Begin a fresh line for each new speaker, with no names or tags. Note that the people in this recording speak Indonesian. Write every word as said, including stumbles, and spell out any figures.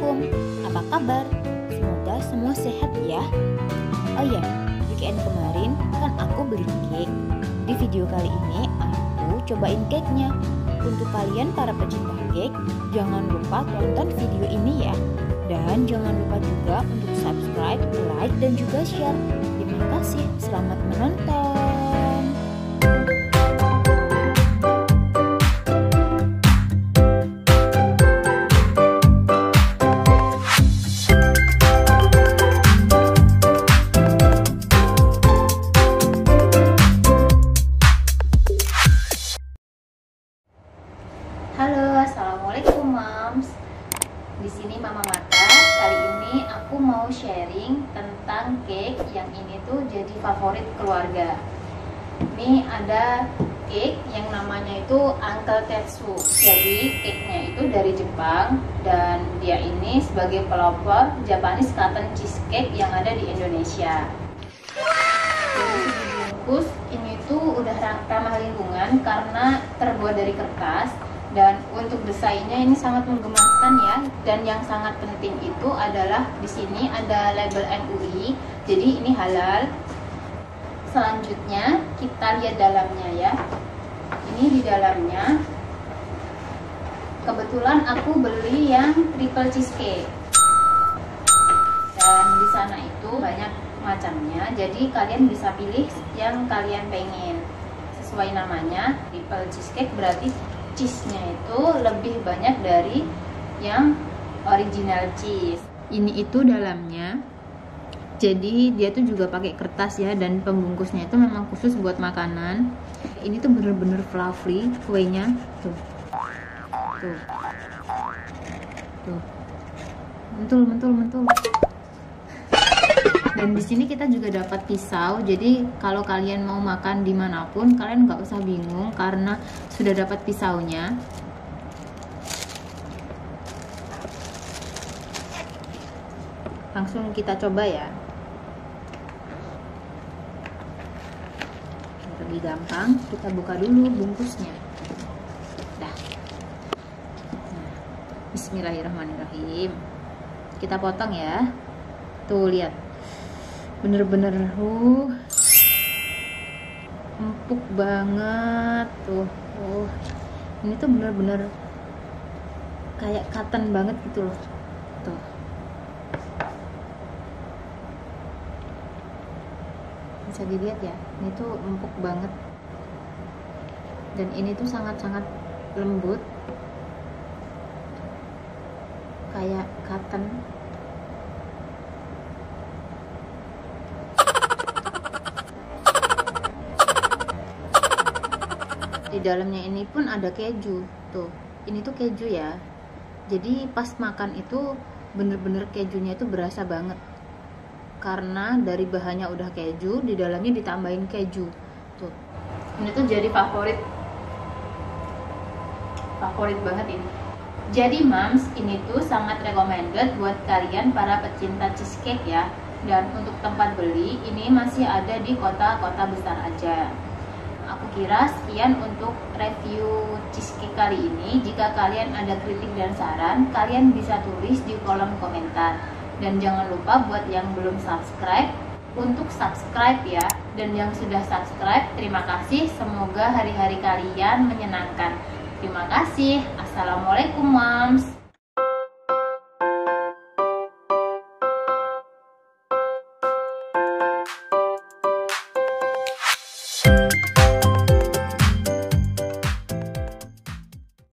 Assalamualaikum, apa kabar? Semoga semua sehat ya. Oh ya, weekend kemarin kan aku beli cake. Di video kali ini aku cobain cake-nya. Untuk kalian para pecinta cake, jangan lupa tonton video ini ya. Dan jangan lupa juga untuk subscribe, like, dan juga share. Terima kasih, selamat menonton.
Halo, assalamualaikum moms. Di sini Mama Marta. Kali ini aku mau sharing tentang cake yang ini tuh jadi favorit keluarga. Ini ada cake yang namanya itu Uncle Tetsu. Jadi cake-nya itu dari Jepang dan dia ini sebagai pelopor Japanese cotton cheesecake yang ada di Indonesia. Dari segi bungkus ini tuh udah ramah lingkungan karena terbuat dari kertas. Dan untuk desainnya ini sangat menggemaskan ya. Dan yang sangat penting itu adalah di sini ada label M U I, jadi ini halal. Selanjutnya kita lihat dalamnya ya. Ini di dalamnya kebetulan aku beli yang triple cheesecake. Dan di sana itu banyak macamnya, jadi kalian bisa pilih yang kalian pengen. Sesuai namanya, triple cheesecake berarti cheese-nya itu lebih banyak dari yang original cheese. Ini itu dalamnya. Jadi dia tuh juga pakai kertas ya, dan pembungkusnya itu memang khusus buat makanan. Ini tuh bener-bener fluffy kuenya. Tuh. Tuh. Tuh. Mentul, mentul, mentul. Dan di sini kita juga dapat pisau. Jadi kalau kalian mau makan dimanapun, kalian nggak usah bingung karena sudah dapat pisaunya. Langsung kita coba ya. Lebih gampang, kita buka dulu bungkusnya. Dah. Nah, bismillahirrahmanirrahim. Kita potong ya. Tuh lihat. Bener-bener uh empuk banget tuh. Oh, ini tuh bener-bener kayak cotton banget gitu loh. Tuh. Bisa dilihat ya, ini tuh empuk banget. Dan ini tuh sangat-sangat lembut. Kayak cotton. Di dalamnya ini pun ada keju tuh. Ini tuh keju ya. Jadi pas makan itu bener-bener kejunya itu berasa banget. Karena dari bahannya udah keju, di dalamnya ditambahin keju. Tuh. Ini tuh jadi favorit. Favorit banget ini. Jadi moms, ini tuh sangat recommended buat kalian para pecinta cheesecake ya. Dan untuk tempat beli ini masih ada di kota-kota besar aja. Aku kira sekian untuk review cheesecake kali ini. Jika kalian ada kritik dan saran, kalian bisa tulis di kolom komentar. Dan jangan lupa buat yang belum subscribe, untuk subscribe ya. Dan yang sudah subscribe, terima kasih. Semoga hari-hari kalian menyenangkan. Terima kasih. Assalamualaikum moms.